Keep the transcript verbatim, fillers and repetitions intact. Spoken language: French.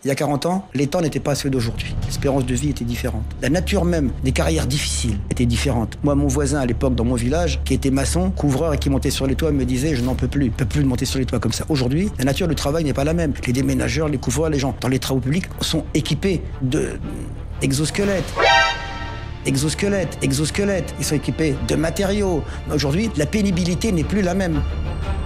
Il y a quarante ans, les temps n'étaient pas ceux d'aujourd'hui. L'espérance de vie était différente. La nature même des carrières difficiles était différente. Moi, mon voisin à l'époque dans mon village, qui était maçon, couvreur et qui montait sur les toits, me disait « je n'en peux plus, je ne peux plus monter sur les toits comme ça ». Aujourd'hui, la nature du travail n'est pas la même. Les déménageurs, les couvreurs, les gens dans les travaux publics sont équipés de exosquelettes. Exosquelettes, exosquelettes. Ils sont équipés de matériaux. Aujourd'hui, la pénibilité n'est plus la même.